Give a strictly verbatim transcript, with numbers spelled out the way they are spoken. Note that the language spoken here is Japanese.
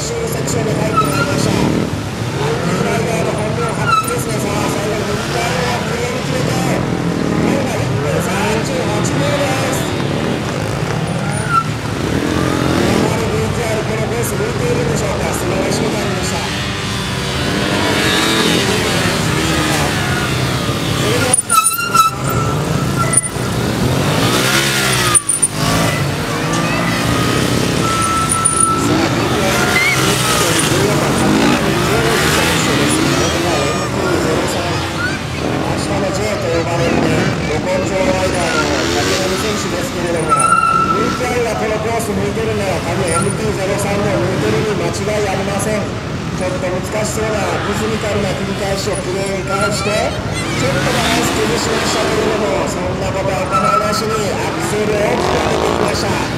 終セクションで入ってまいりました。フライヤーの本領発揮ですね。さあ最後のフッターをクリアに決めてタイムがいっぷんさんじゅうはちびょうです。やはり ブイティーアール このコース向いているでしょうか。素晴らしいタイムでした。向いてるなら多分 エムティーゼロさん も向いてるに間違いありません。ちょっと難しそうなリズミカルな切り返しをきれいに返してちょっとバランス崩しましたけれども、そんなことはお構いなしにアクセルを大きく上げていきました。